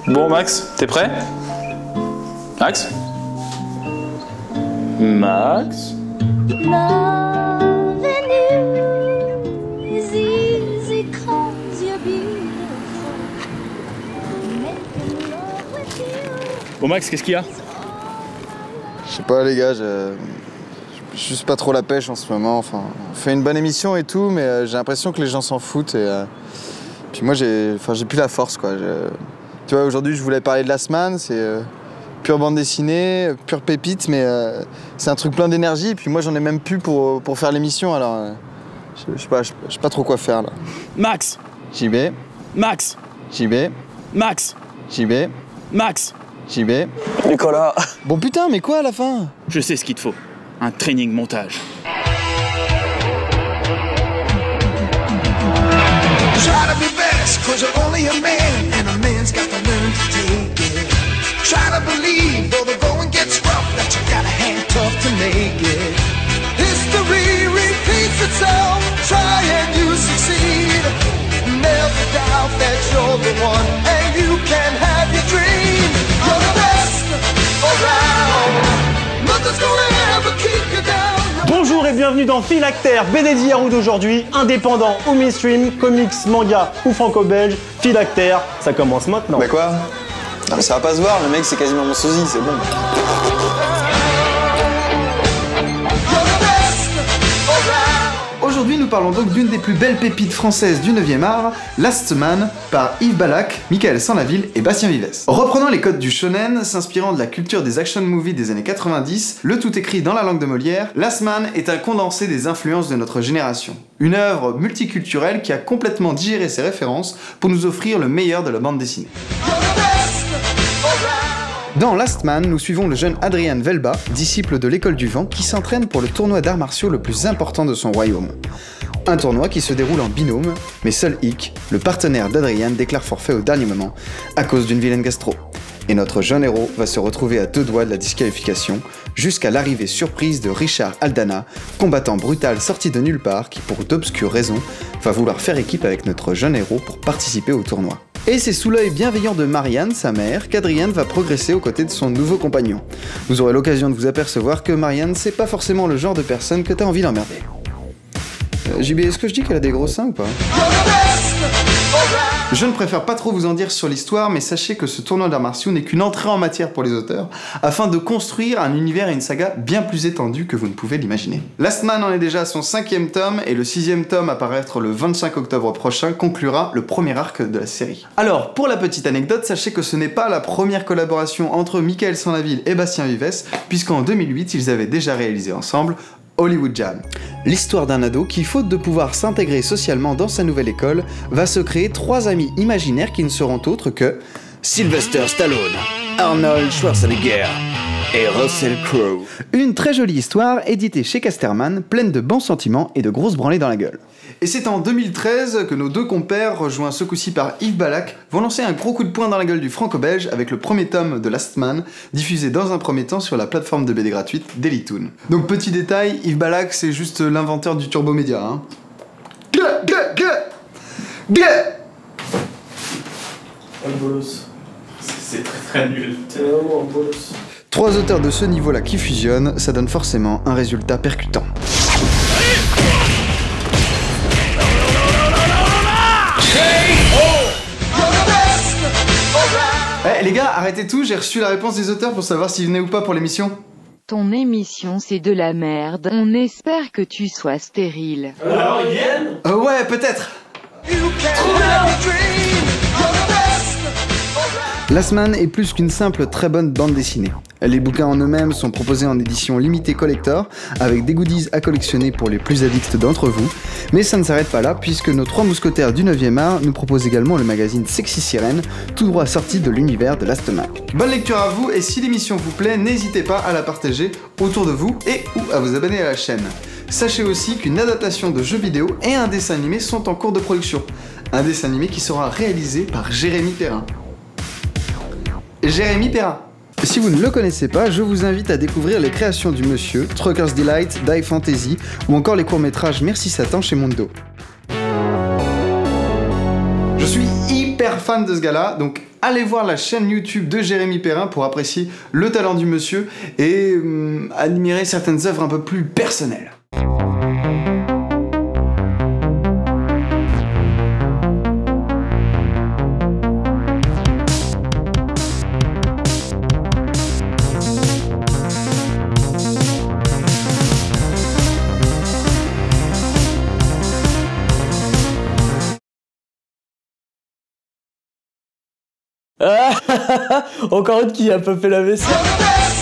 Bon Max, t'es prêt? Max? Max? Bon Max, qu'est-ce qu'il y a? Je sais pas les gars, je juste pas trop la pêche en ce moment. Enfin, on fait une bonne émission et tout, mais j'ai l'impression que les gens s'en foutent et puis moi j'ai plus la force quoi. Tu vois, aujourd'hui je voulais parler de Last Man, c'est pure bande dessinée, pure pépite, mais c'est un truc plein d'énergie et puis moi j'en ai même plus pour faire l'émission, alors je sais pas trop quoi faire là. Max! JB. Max! JB. Max. JB. Max. JB. Nicolas! Bon putain, mais quoi à la fin? Je sais ce qu'il te faut. Un training montage. Try to be best, cause you're only a man, and a man's got to learn to take it. Try to believe, though the going gets rough, that you got a hand tough to make it. History repeats itself, try and you succeed. Never doubt that you're the one, and you can have your dream. You're the best around, nothing's gonna ever keep you down. Bonjour et bienvenue dans Philactère, BD d'hier ou d'aujourd'hui, indépendant ou mainstream, comics, manga ou franco-belge, Philactère, ça commence maintenant. Bah quoi? Non mais ça va pas se voir, le mec c'est quasiment mon sosie, c'est bon. Aujourd'hui, nous parlons donc d'une des plus belles pépites françaises du 9e art, Last Man, par Yves Balak, Michael Sanlaville et Bastien Vives. Reprenant les codes du shonen, s'inspirant de la culture des action movies des années 90, le tout écrit dans la langue de Molière, Last Man est un condensé des influences de notre génération. Une œuvre multiculturelle qui a complètement digéré ses références pour nous offrir le meilleur de la bande dessinée. Dans Last Man, nous suivons le jeune Adrian Velba, disciple de l'école du vent, qui s'entraîne pour le tournoi d'arts martiaux le plus important de son royaume. Un tournoi qui se déroule en binôme, mais seul Hick, le partenaire d'Adrian, déclare forfait au dernier moment, à cause d'une vilaine gastro. Et notre jeune héros va se retrouver à 2 doigts de la disqualification, jusqu'à l'arrivée surprise de Richard Aldana, combattant brutal sorti de nulle part qui, pour d'obscures raisons, va vouloir faire équipe avec notre jeune héros pour participer au tournoi. Et c'est sous l'œil bienveillant de Marianne, sa mère, qu'Adrian va progresser aux côtés de son nouveau compagnon. Vous aurez l'occasion de vous apercevoir que Marianne, c'est pas forcément le genre de personne que t'as envie d'emmerder. JB, est-ce que je dis qu'elle a des gros seins ou pas? Je ne préfère pas trop vous en dire sur l'histoire, mais sachez que ce tournoi d'arts martiaux n'est qu'une entrée en matière pour les auteurs, afin de construire un univers et une saga bien plus étendue que vous ne pouvez l'imaginer. Last Man en est déjà à son 5e tome, et le 6e tome, à paraître le 25 octobre prochain, conclura le premier arc de la série. Alors, pour la petite anecdote, sachez que ce n'est pas la première collaboration entre Michael Sanlaville et Bastien Vives, puisqu'en 2008, ils avaient déjà réalisé ensemble Hollywood Jam. L'histoire d'un ado qui, faute de pouvoir s'intégrer socialement dans sa nouvelle école, va se créer 3 amis imaginaires qui ne seront autres que Sylvester Stallone, Arnold Schwarzenegger et Russell Crowe. Une très jolie histoire éditée chez Casterman, pleine de bons sentiments et de grosses branlées dans la gueule. Et c'est en 2013 que nos 2 compères, rejoints ce coup-ci par Yves Balak, vont lancer un gros coup de poing dans la gueule du franco-belge avec le premier tome de Last Man, diffusé dans un premier temps sur la plateforme de BD gratuite Dailytoon. Donc petit détail, Yves Balak c'est juste l'inventeur du turbo média, hein. C'est très nul. C'est vraiment un bolos. 3 auteurs de ce niveau-là qui fusionnent, ça donne forcément un résultat percutant. Eh les gars, arrêtez tout, j'ai reçu la réponse des auteurs pour savoir s'ils venaient ou pas pour l'émission. Ton émission c'est de la merde, on espère que tu sois stérile. Alors ils viennent? Ouais, peut-être. Last Man est plus qu'une simple très bonne bande dessinée. Les bouquins en eux-mêmes sont proposés en édition limitée collector, avec des goodies à collectionner pour les plus addicts d'entre vous, mais ça ne s'arrête pas là, puisque nos 3 mousquetaires du 9e art nous proposent également le magazine Sexy Sirène, tout droit sorti de l'univers de Last Man. Bonne lecture à vous, et si l'émission vous plaît, n'hésitez pas à la partager autour de vous et ou à vous abonner à la chaîne. Sachez aussi qu'une adaptation de jeux vidéo et un dessin animé sont en cours de production. Un dessin animé qui sera réalisé par Jérémy Perrin. Jérémy Perrin. Si vous ne le connaissez pas, je vous invite à découvrir les créations du monsieur, Trucker's Delight, Die Fantasy, ou encore les courts-métrages Merci Satan chez Mondo. Je suis hyper fan de ce gars-là, donc allez voir la chaîne YouTube de Jérémy Perrin pour apprécier le talent du monsieur et admirer certaines œuvres un peu plus personnelles. Encore une qui a pas fait la vaisselle.